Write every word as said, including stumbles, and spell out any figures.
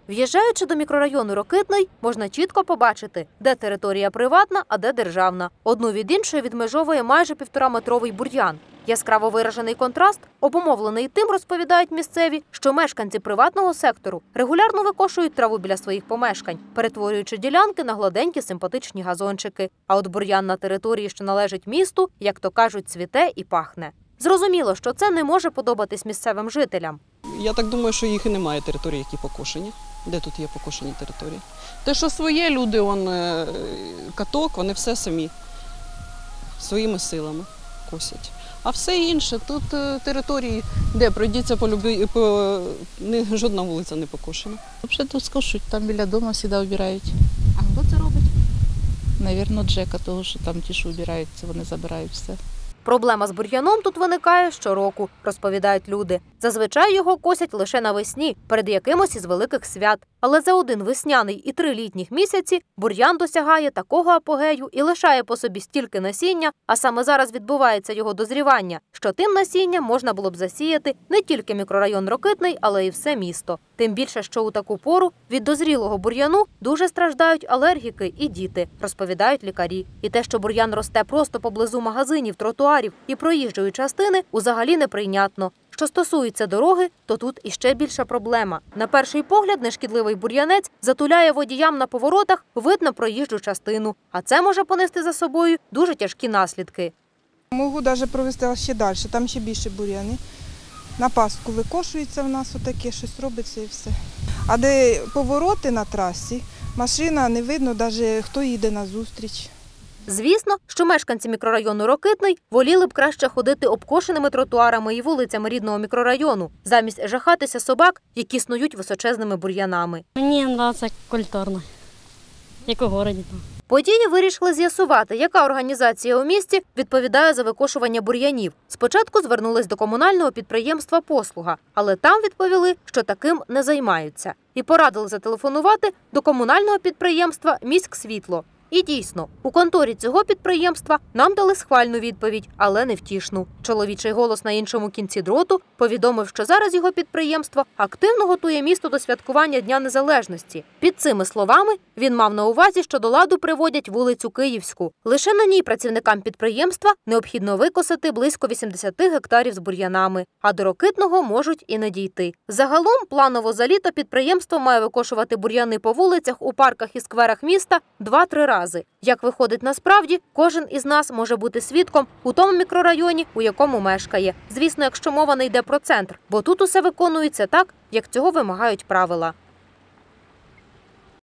В'їжджаючи до мікрорайону Рокитний, можна чітко побачити, де територія приватна, а де державна. Одну від іншої відмежовує майже півтораметровий бур'ян. Яскраво виражений контраст обумовлений тим, розповідають місцеві, що мешканці приватного сектору регулярно викошують траву біля своїх помешкань, перетворюючи ділянки на гладенькі симпатичні газончики. А от бур'ян на території, що належить місту, як то кажуть, цвіте і пахне. Зрозуміло, що це не може подобатись місцевим жителям. Я так думаю, що їх і немає територій, які покошені. Де тут є покошені території? Те, що своє люди, он, каток, вони все самі, своїми силами косять. А все інше, тут території, де пройдіться по любі, по... Не, жодна вулиця не покошена. Взагалі тут скошують, там біля дому завжди вбирають. А хто це робить? Навірно, Джека, того, що там ті, що вбирають, вони забирають все. Проблема з бур'яном тут виникає щороку, розповідають люди. Зазвичай його косять лише навесні, перед якимось із великих свят. Але за один весняний і три літніх місяці бур'ян досягає такого апогею і лишає по собі стільки насіння, а саме зараз відбувається його дозрівання, що тим насінням можна було б засіяти не тільки мікрорайон Рокитний, але й все місто. Тим більше, що у таку пору від дозрілого бур'яну дуже страждають алергіки і діти, розповідають лікарі. І те, що бур'ян росте просто поблизу магазинів, тротуарів і проїжджої частини, взагалі неприйнятно. Що стосується дороги, то тут іще більша проблема. На перший погляд, нешкідливий бур'янець затуляє водіям на поворотах вид на проїжджу частину. А це може понести за собою дуже тяжкі наслідки. Можу навіть провести ще далі, там ще більше бур'яни. На пастку викошується в нас, отаке щось робиться і все. А де повороти на трасі, машина не видно, навіть хто їде назустріч. Звісно, що мешканці мікрорайону Рокитний воліли б краще ходити обкошеними тротуарами і вулицями рідного мікрорайону, замість жахатися собак, які снують височезними бур'янами. Мені подобається культурно, як у місті. Події вирішили з'ясувати, яка організація у місті відповідає за викошування бур'янів. Спочатку звернулись до комунального підприємства «Послуга», але там відповіли, що таким не займаються. І порадили зателефонувати до комунального підприємства «Міськсвітло». І дійсно, у конторі цього підприємства нам дали схвальну відповідь, але не втішну. Чоловічий голос на іншому кінці дроту повідомив, що зараз його підприємство активно готує місто до святкування Дня Незалежності. Під цими словами він мав на увазі, що до ладу приводять вулицю Київську. Лише на ній працівникам підприємства необхідно викосити близько вісімдесят гектарів з бур'янами, а до Рокитного можуть і не дійти. Загалом, планово за літо підприємство має викошувати бур'яни по вулицях, у парках і скверах міста два-три рази. Як виходить насправді, кожен із нас може бути свідком у тому мікрорайоні, у якому мешкає. Звісно, якщо мова не йде про центр, бо тут усе виконується так, як цього вимагають правила.